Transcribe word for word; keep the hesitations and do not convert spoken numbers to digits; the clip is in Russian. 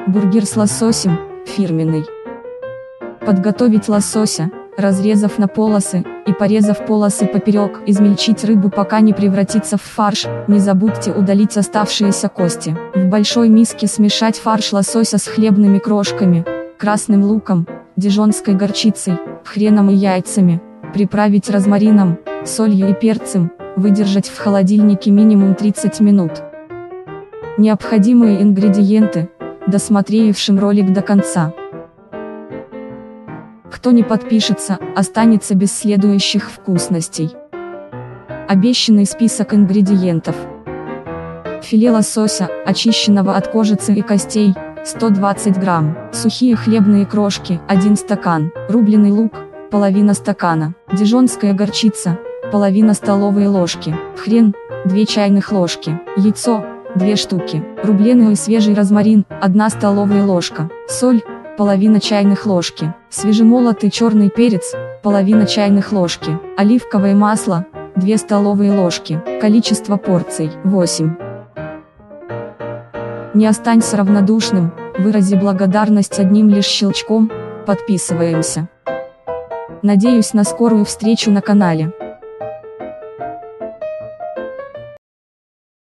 Бургер с лососем, фирменный. Подготовить лосося, разрезав на полосы, и порезав полосы поперек, измельчить рыбу, пока не превратится в фарш, не забудьте удалить оставшиеся кости. В большой миске смешать фарш лосося с хлебными крошками, красным луком, дижонской горчицей, хреном и яйцами, приправить розмарином, солью и перцем, выдержать в холодильнике минимум тридцать минут. Необходимые ингредиенты, досмотревшим ролик до конца. Кто не подпишется, останется без следующих вкусностей. Обещанный список ингредиентов. Филе лосося, очищенного от кожицы и костей, сто двадцать грамм. Сухие хлебные крошки, один стакан. Рубленый лук, половина стакана. Дижонская горчица, половина столовой ложки. Хрен, две чайных ложки. Яйцо, две штуки. Рубленый и свежий розмарин, одна столовая ложка. Соль, половина чайных ложки. Свежемолотый черный перец, половина чайных ложки. Оливковое масло, две столовые ложки. Количество порций, восемь. Не останься равнодушным, вырази благодарность одним лишь щелчком, подписываемся. Надеюсь на скорую встречу на канале.